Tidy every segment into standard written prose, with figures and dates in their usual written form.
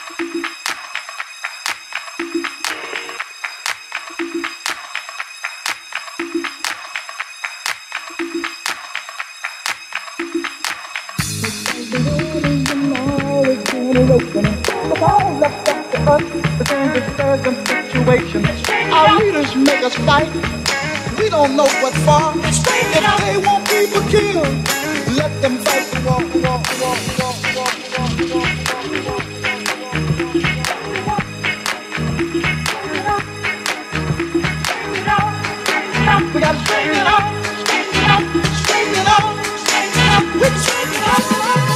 Our leaders make us fight. We don't know what for. If they want people killed, let them fight the war. We gotta straighten it out, straighten it out, straighten it out, straighten it out. We straighten it out.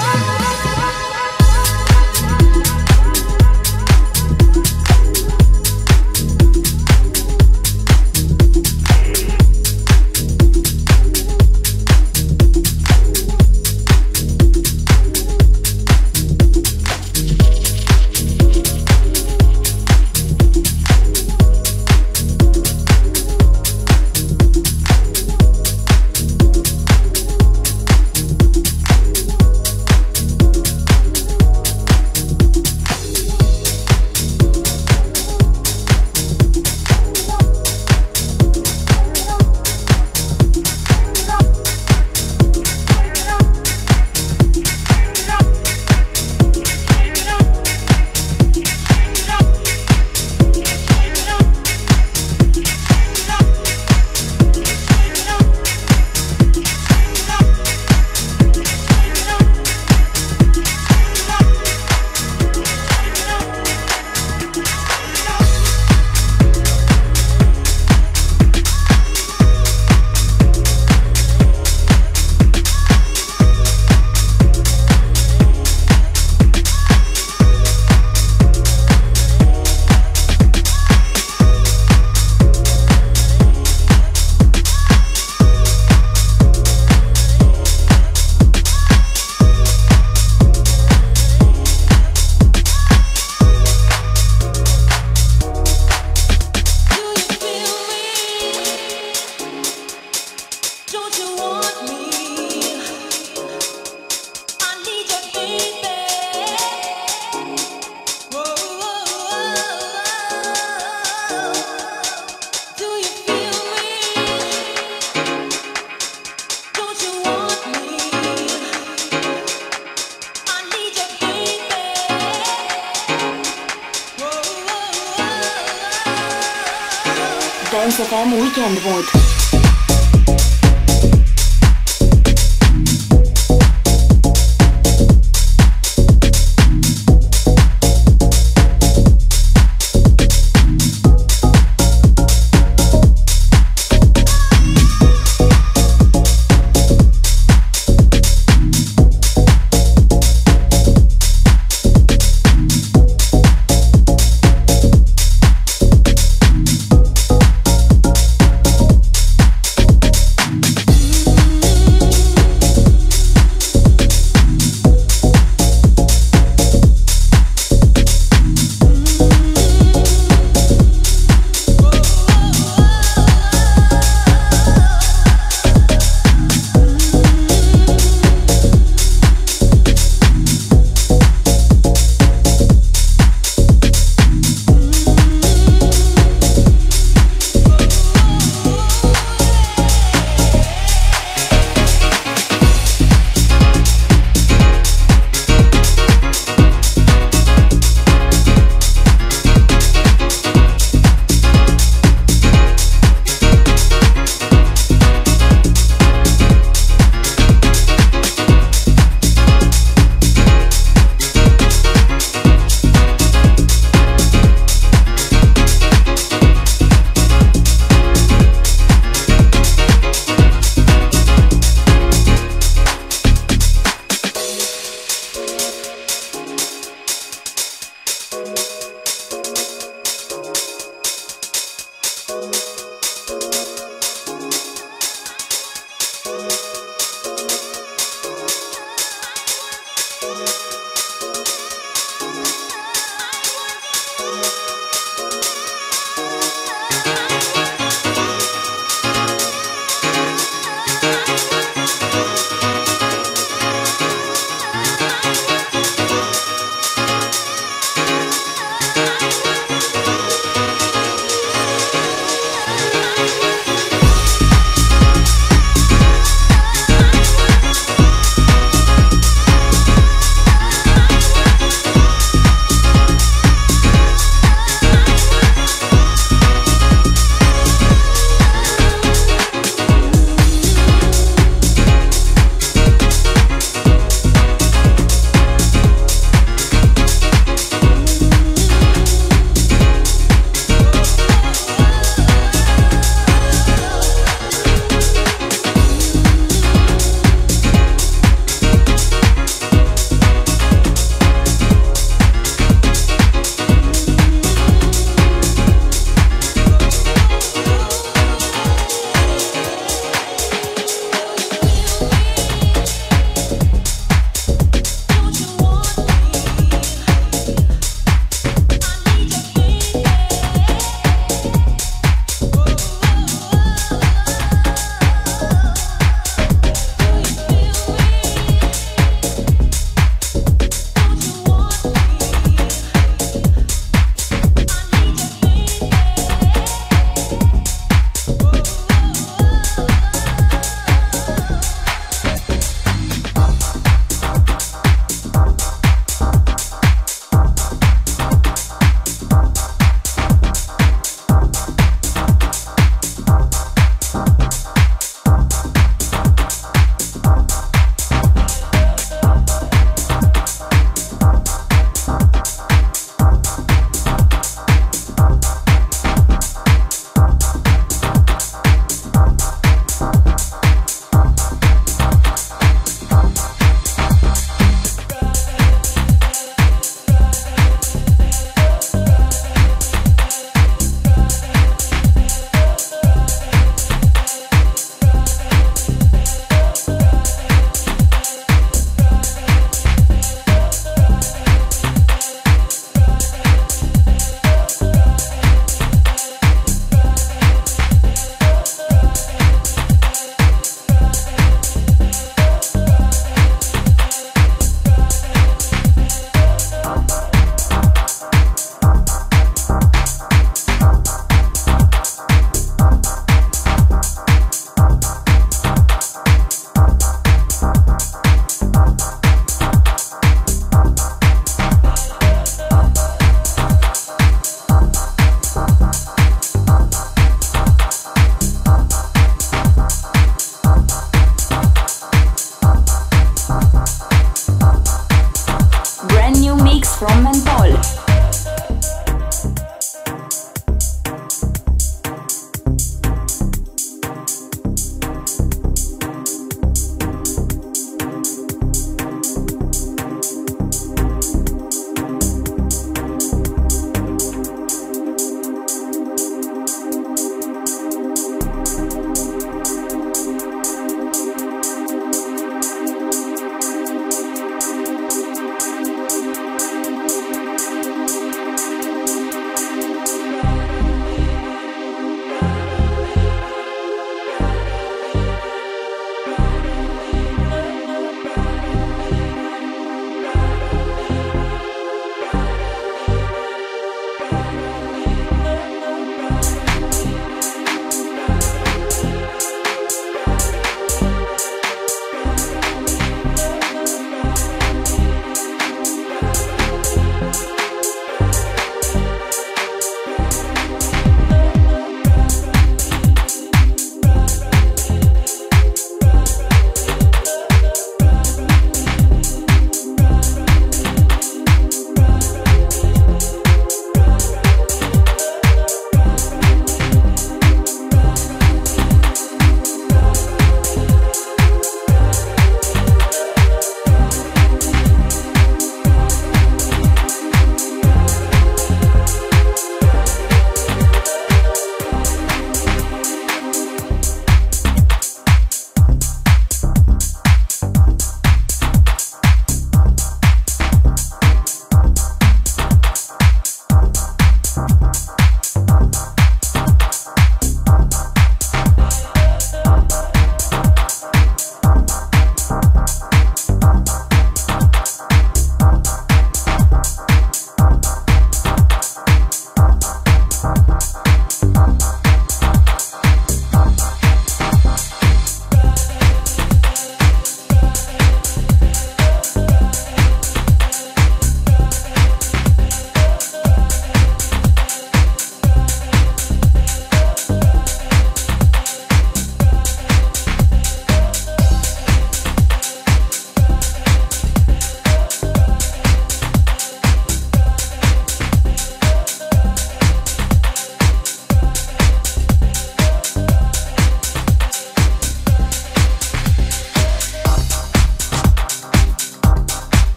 Dance FM Weekend Mood.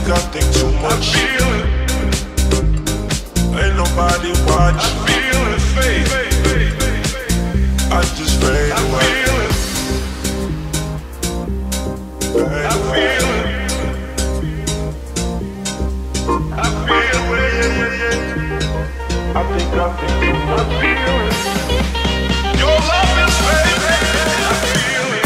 I think too much. I feel it. Ain't nobody watch. I feel it, faith. I just fade away. I feel it. I feel it. I think too much. I feel it. Your love is fake. I feel it.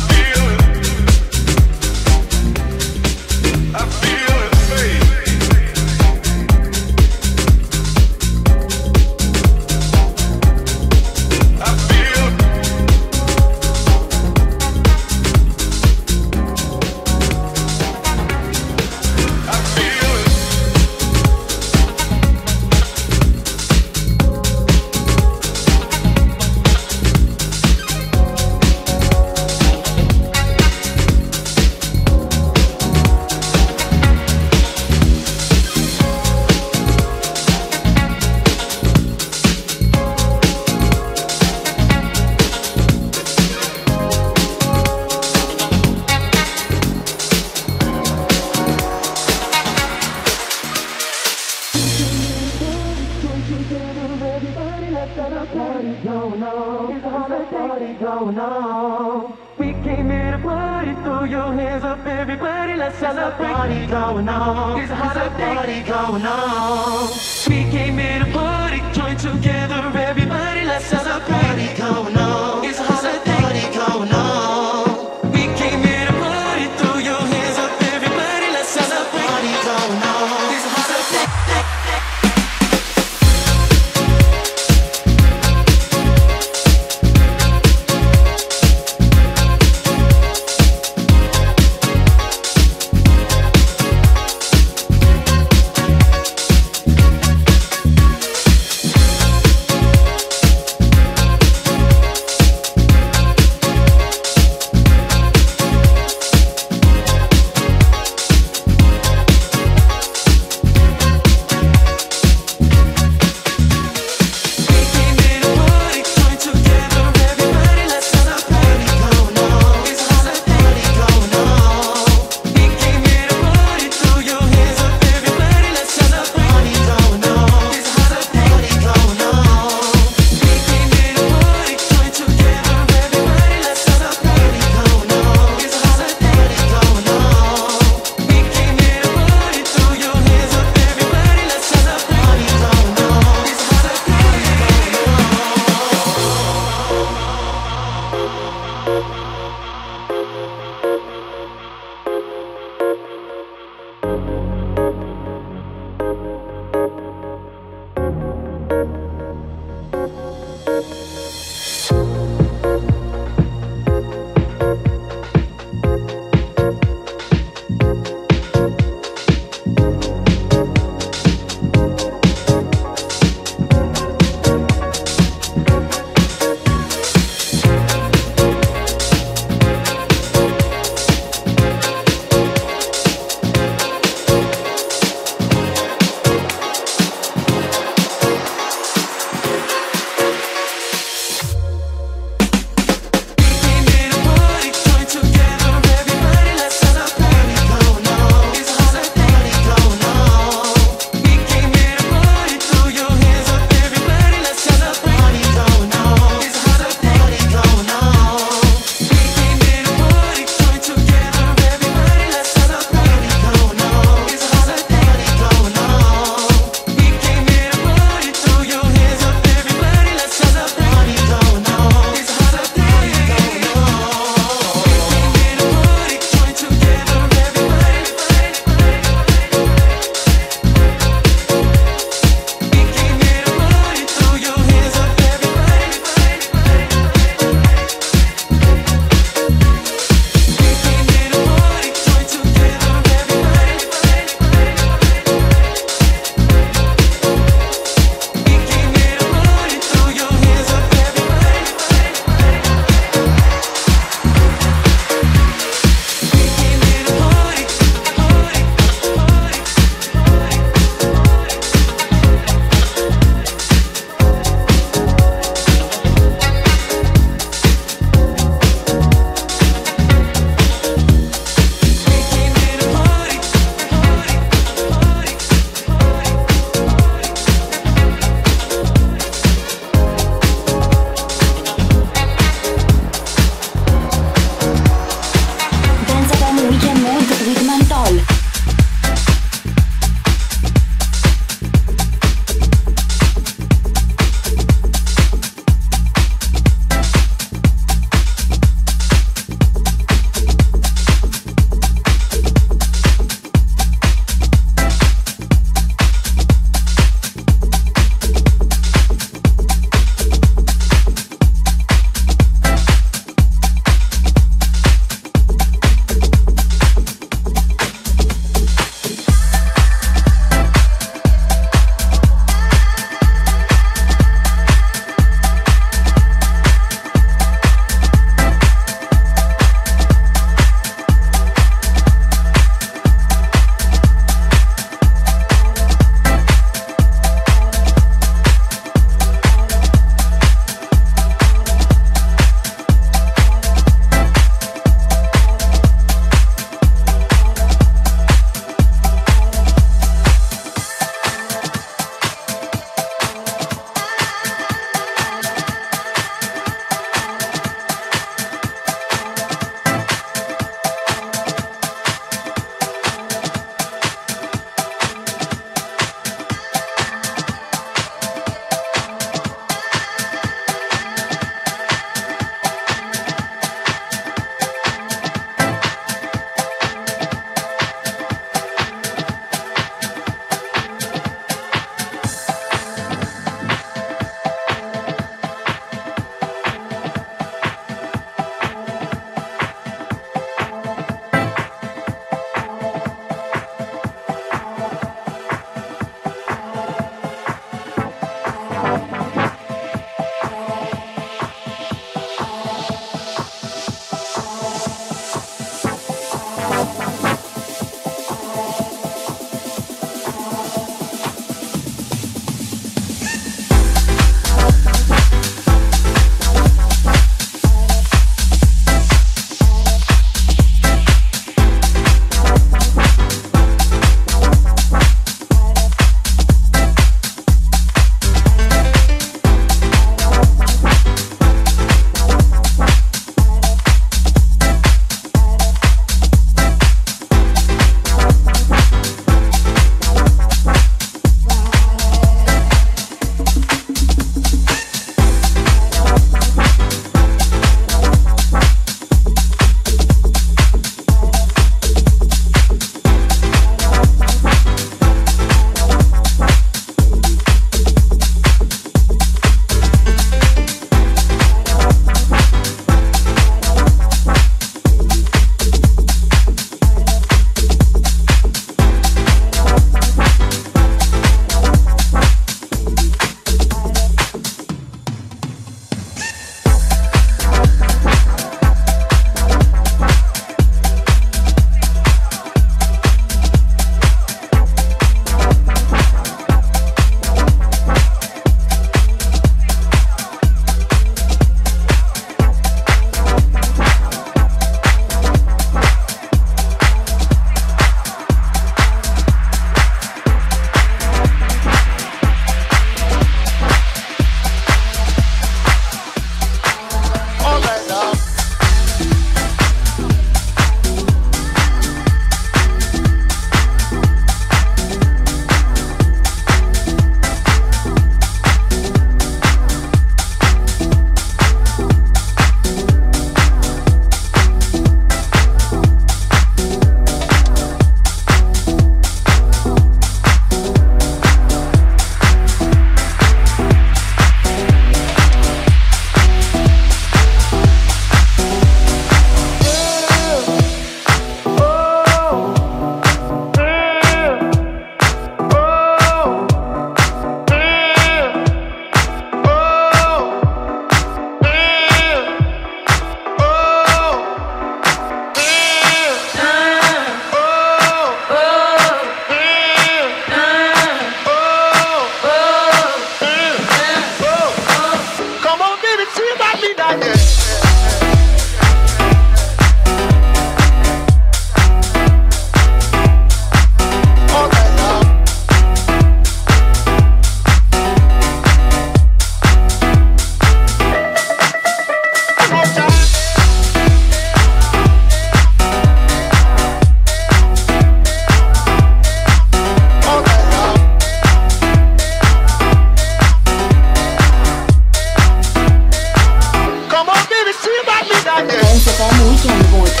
Dance FM Weekend Mode.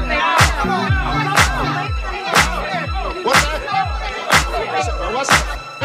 What's that?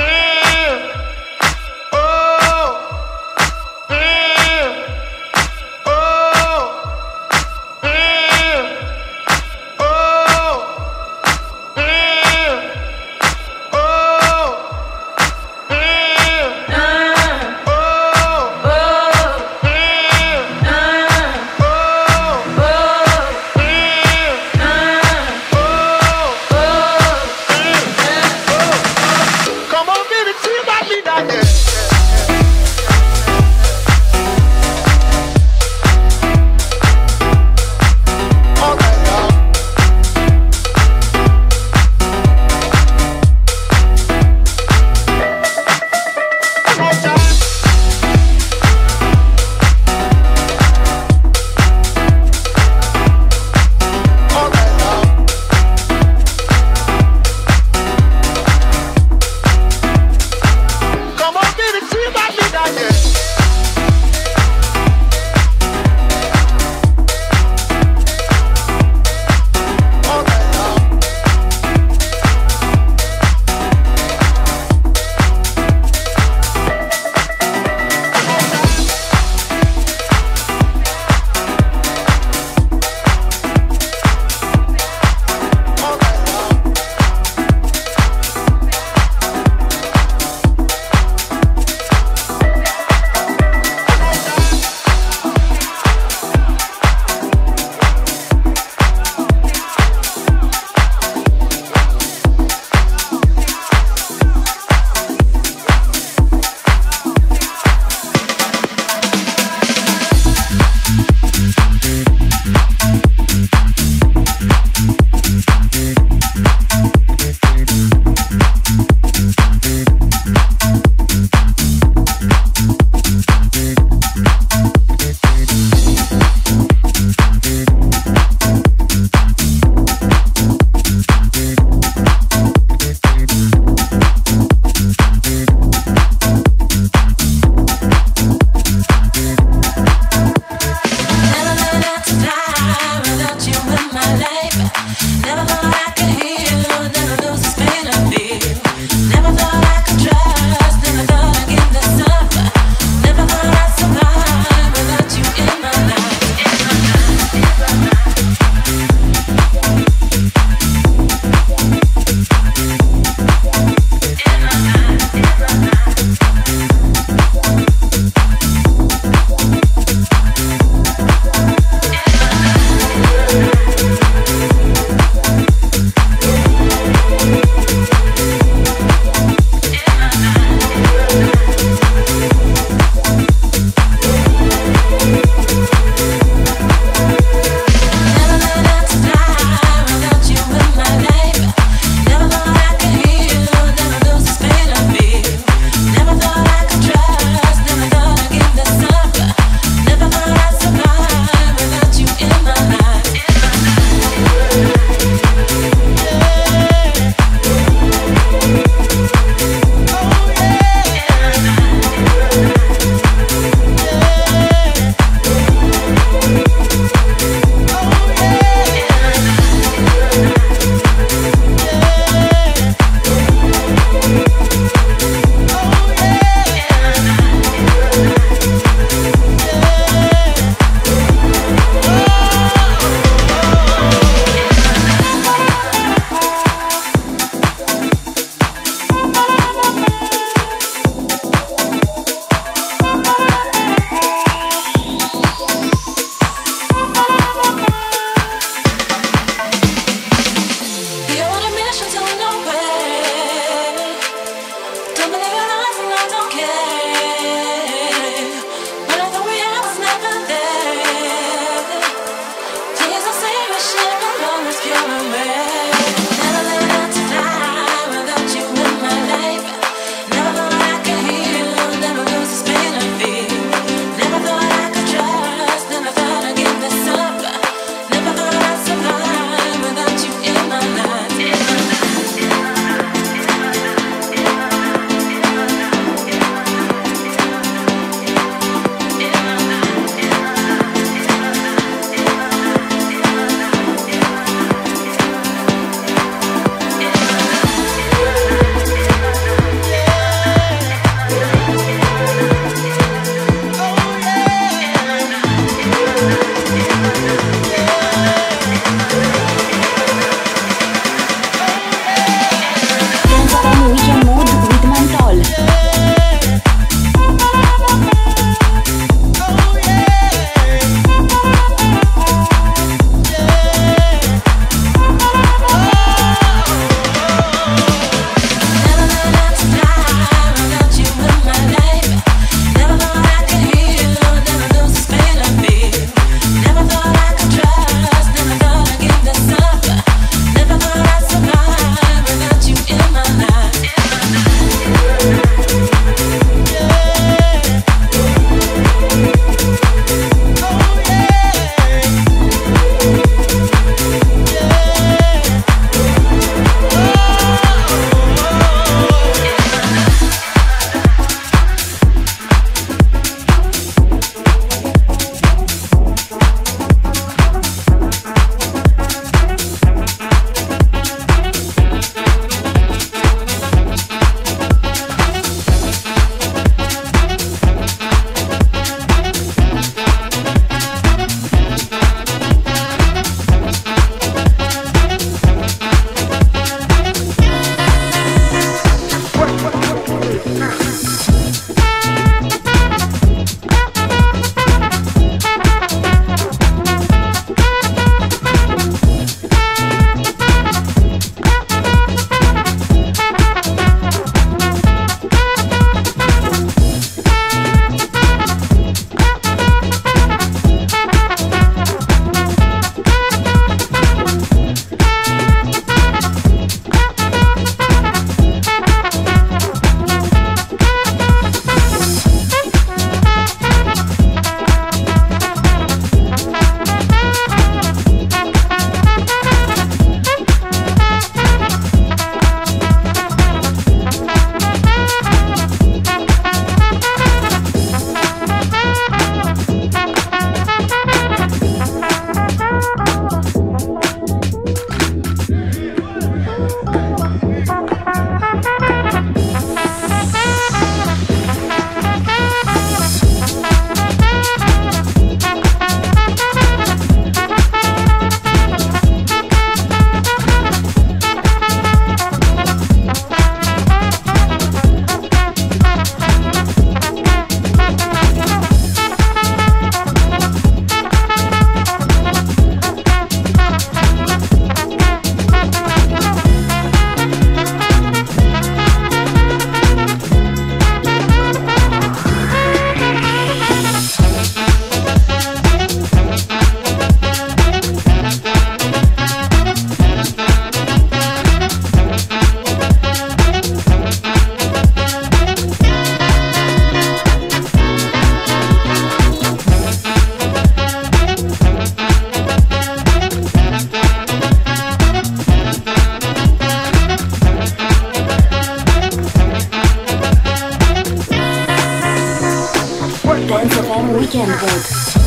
Weekend Mood.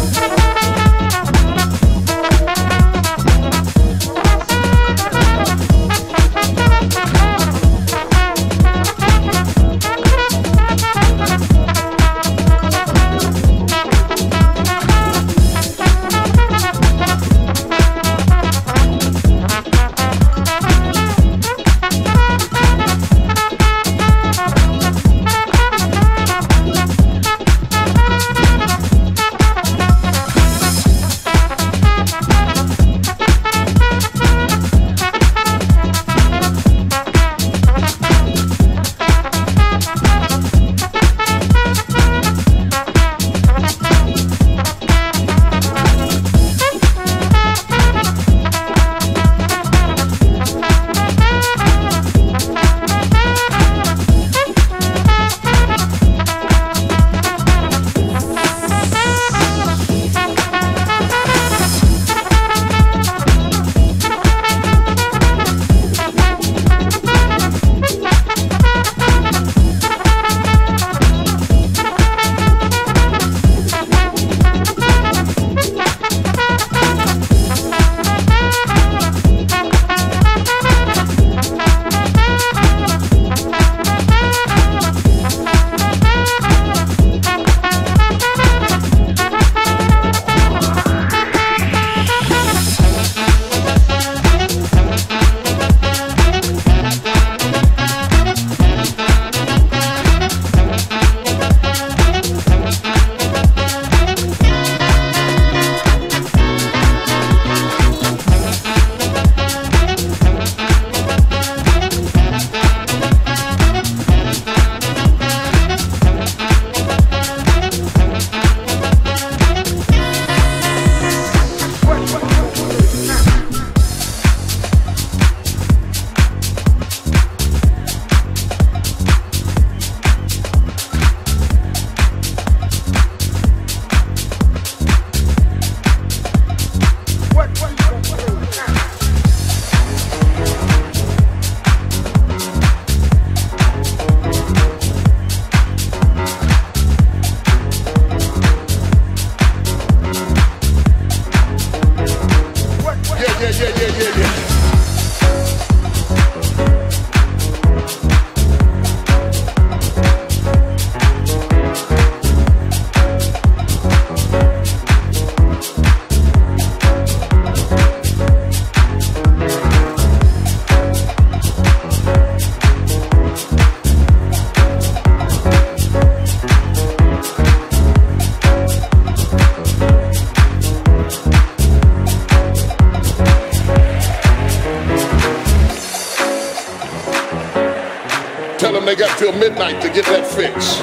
Tell them they got till midnight to get that fix.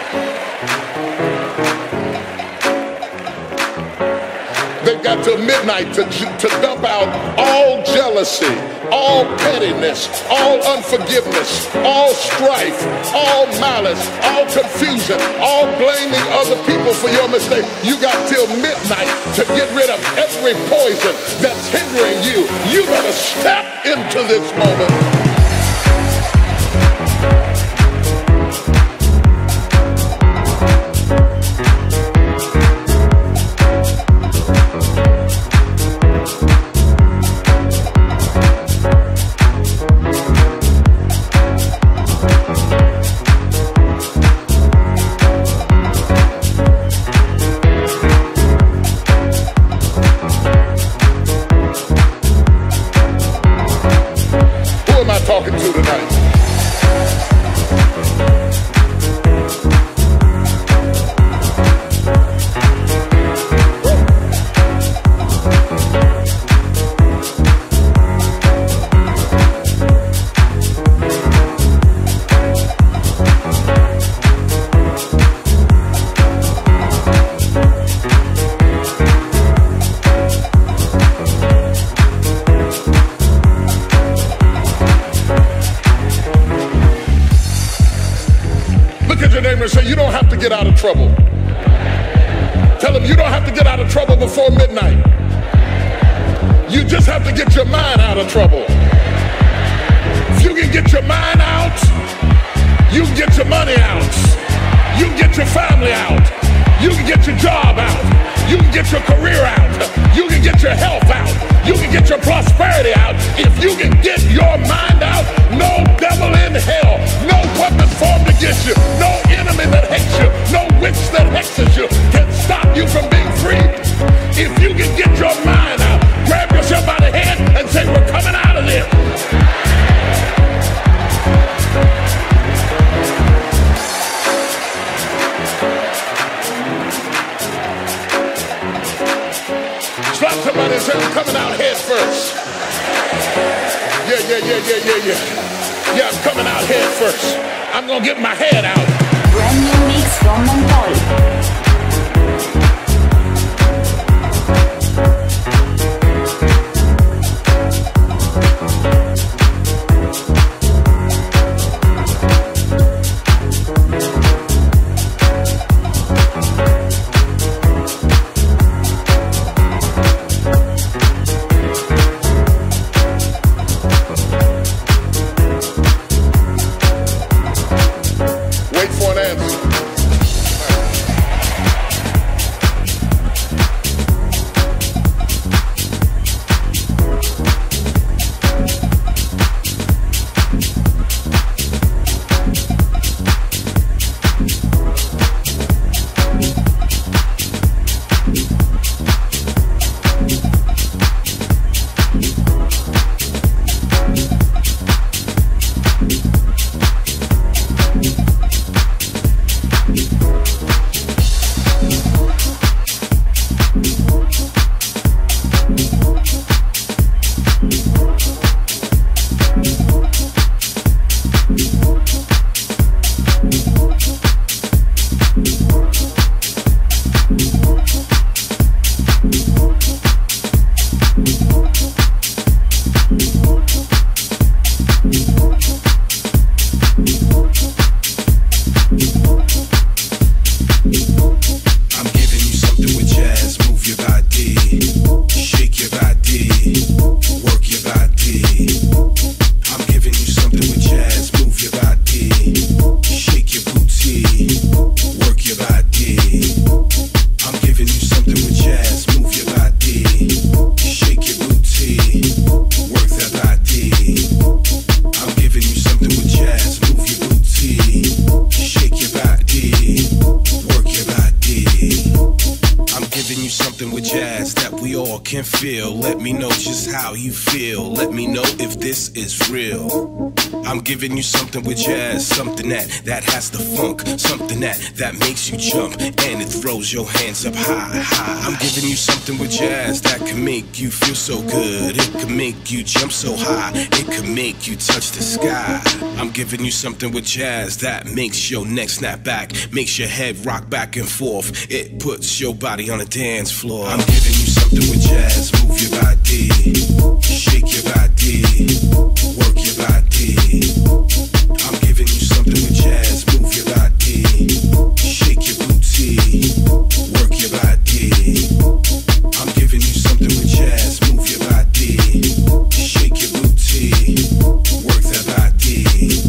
They've got till midnight to dump out all jealousy, all pettiness, all unforgiveness, all strife, all malice, all confusion, all blaming other people for your mistake. You got till midnight to get rid of every poison that's hindering you. You better step into this moment. Talking to tonight. And say, you don't have to get out of trouble. Tell them you don't have to get out of trouble before midnight. You just have to get your mind out of trouble. If you can get your mind out, you can get your money out. You can get your family out. You can get your job out. You can get your career out. You can get your health out. You can get your prosperity out. If you can get your mind out, no devil in hell, no weapon formed against you, no enemy that hates you, no witch that hexes you can stop you from being free. If you can get your mind out, grab yourself by the head and say, we're coming out of this. Slap somebody and say, I'm coming out head first. Yeah. Yeah, I'm coming out head first. I'm gonna get my head out. Brand new mix from Mentol. Can feel. Let me know just how you feel. Let me know if this is real. I'm giving you something with jazz, something that has the funk, something that makes you jump and it throws your hands up high, high. I'm giving you something with jazz that can make you feel so good. It can make you jump so high. It can make you touch the sky. I'm giving you something with jazz that makes your neck snap back, makes your head rock back and forth. It puts your body on a dance floor. I'm giving you something with jazz. Move your body, shake your body, work your body. I'm giving you something with jazz. Move your body, shake your booty, work your body. I'm giving you something with jazz. Move your body, shake your booty, work that body.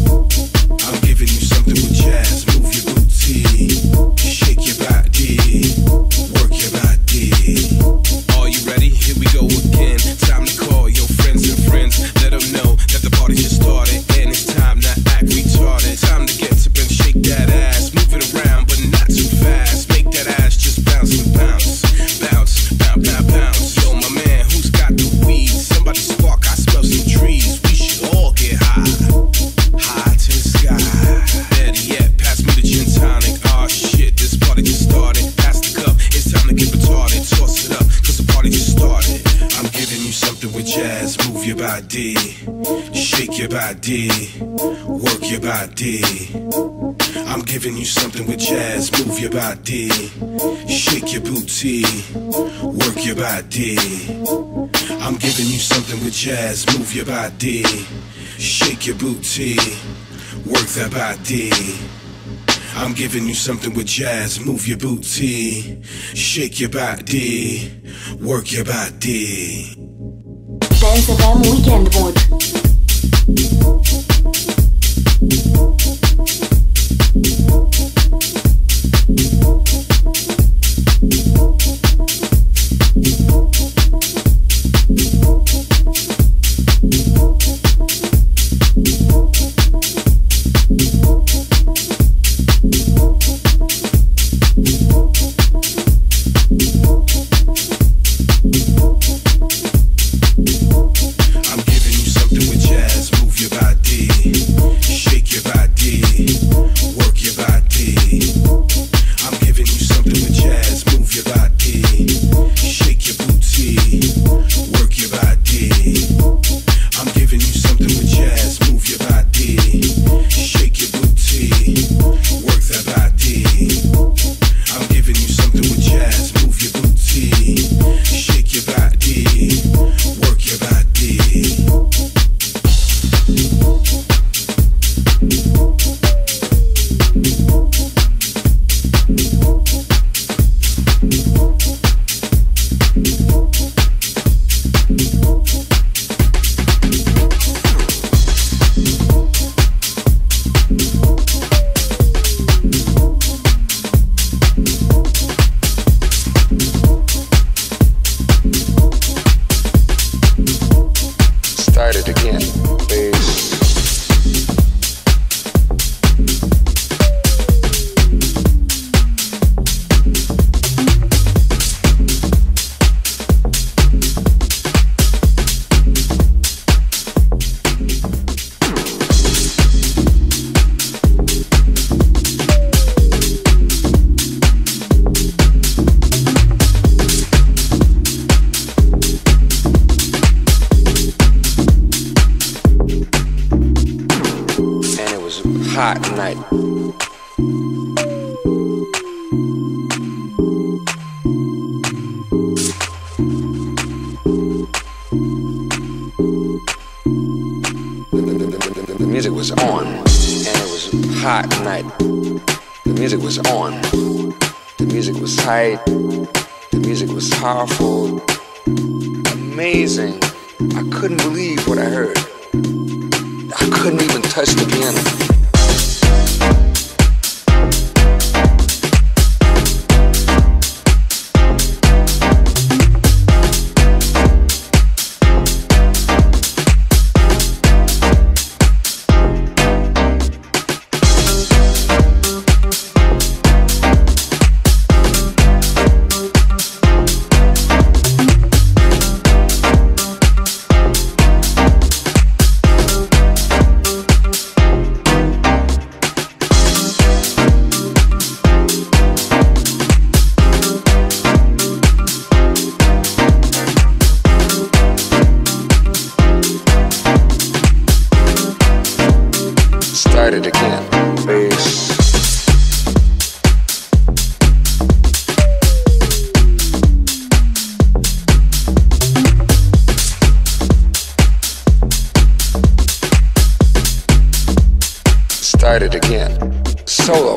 I'm giving you something with jazz. Move your booty, shake your body, work your body. Are you ready? Here we go again. Time to call your friends and friends. Let them know that the party just started and it's time to act retarded. Time to get up and shake that ass. Move it around but not too fast. Make that ass just bounce and bounce. Bounce, bounce, bounce, bounce. Yo, my man, who's got the weed? Somebody spark, I smell some trees. We should all get high. High to the sky. Better yet, pass me the gin tonic. Oh shit, this party just started. Pass the cup, it's time to get retarded. Toss it up, cause the party just started. I'm giving you something with jazz. Move your body, shake your body, work your body. I'm giving you something with jazz. Move your body, shake your booty, work your body. I'm giving you something with jazz. Move your body, shake your booty, work that body. I'm giving you something with jazz. Move your booty, shake your body, work your body. Dance FM Weekend Mood. was a hot night. The music was on, and it was a hot night. The music was on. The music was tight. The music was powerful. Amazing. I couldn't believe what I heard. I couldn't even touch the piano. Started again, bass. Started again, solo.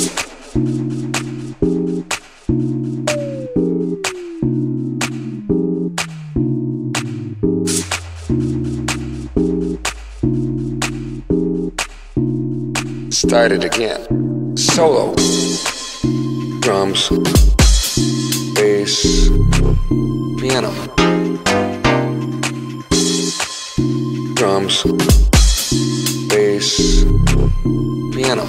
Started again, solo. Drums, bass, piano. Drums, bass, piano.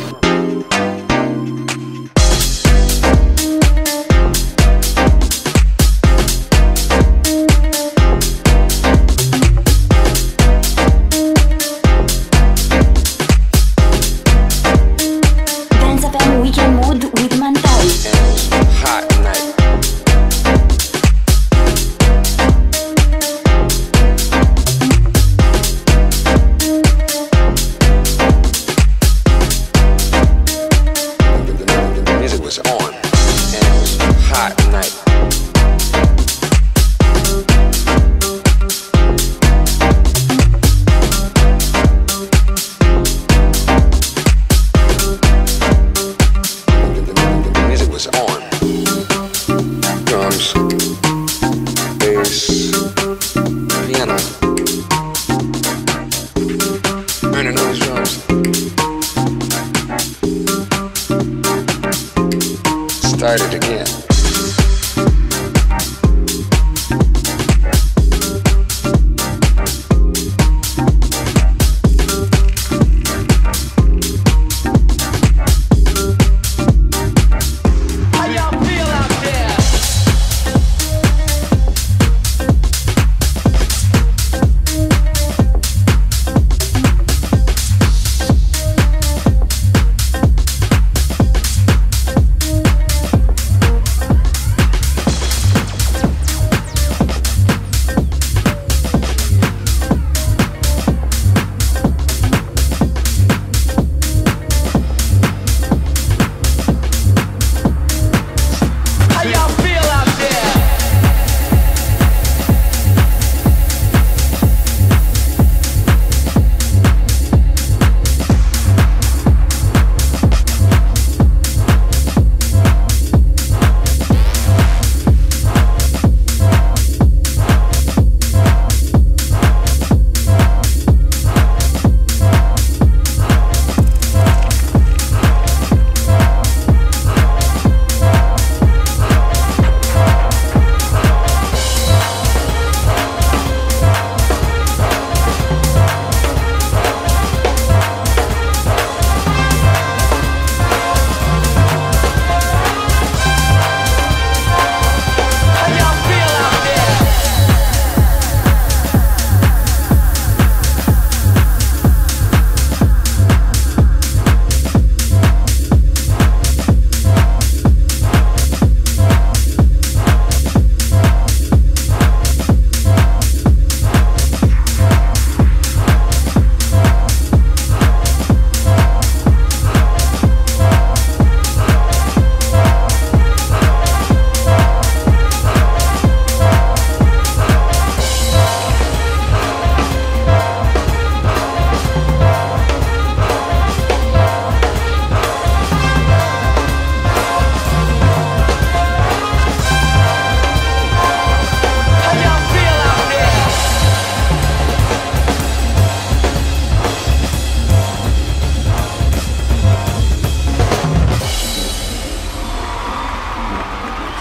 Started again.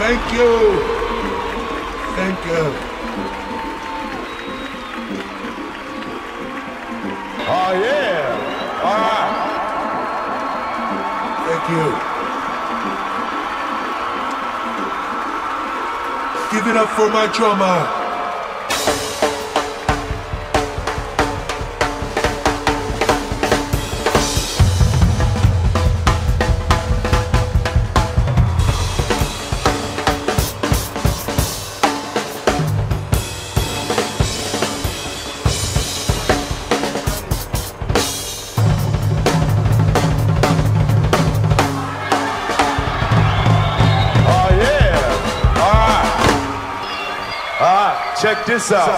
Thank you. Thank you. Oh yeah. All right. Thank you. Give it up for my drummer. Check this out.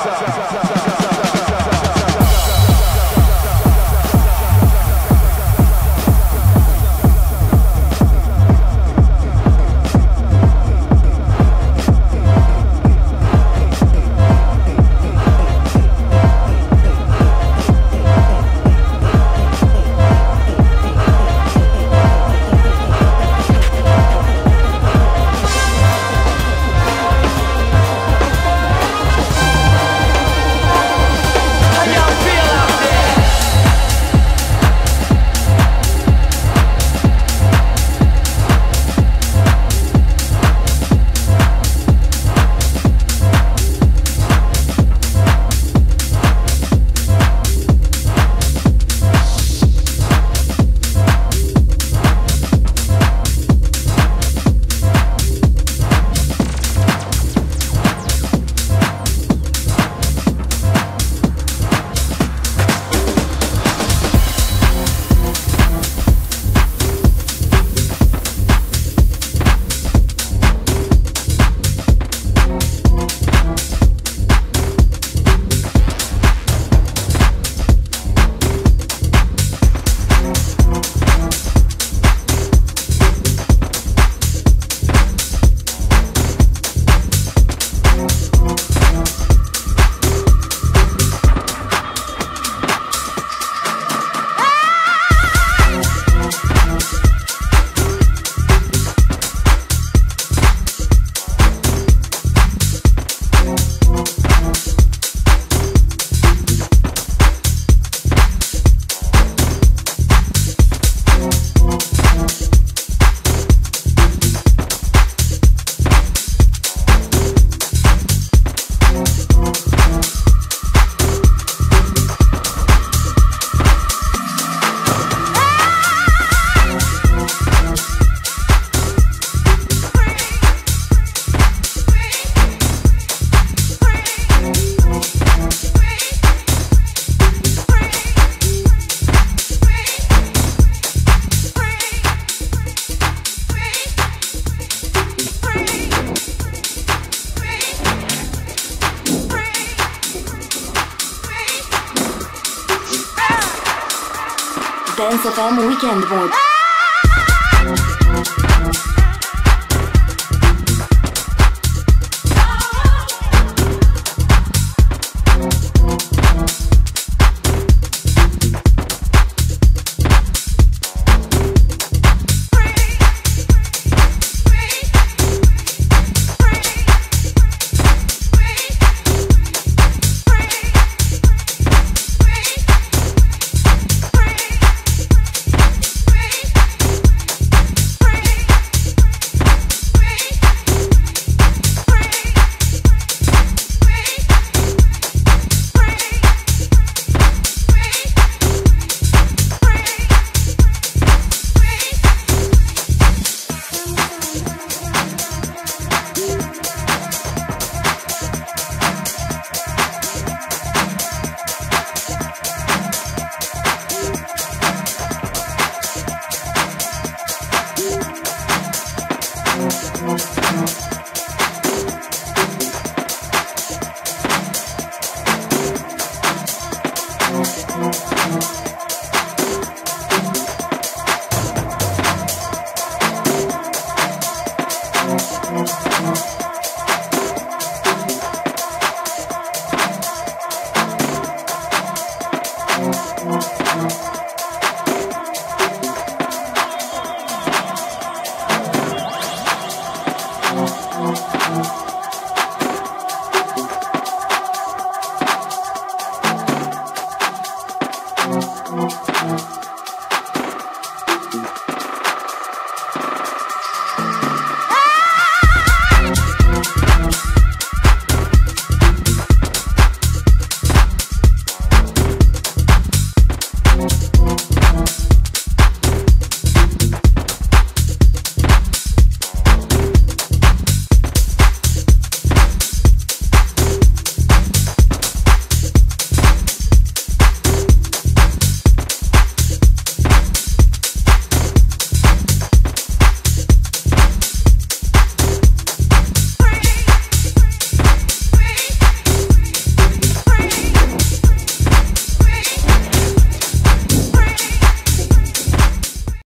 Dance FM Weekend Mode.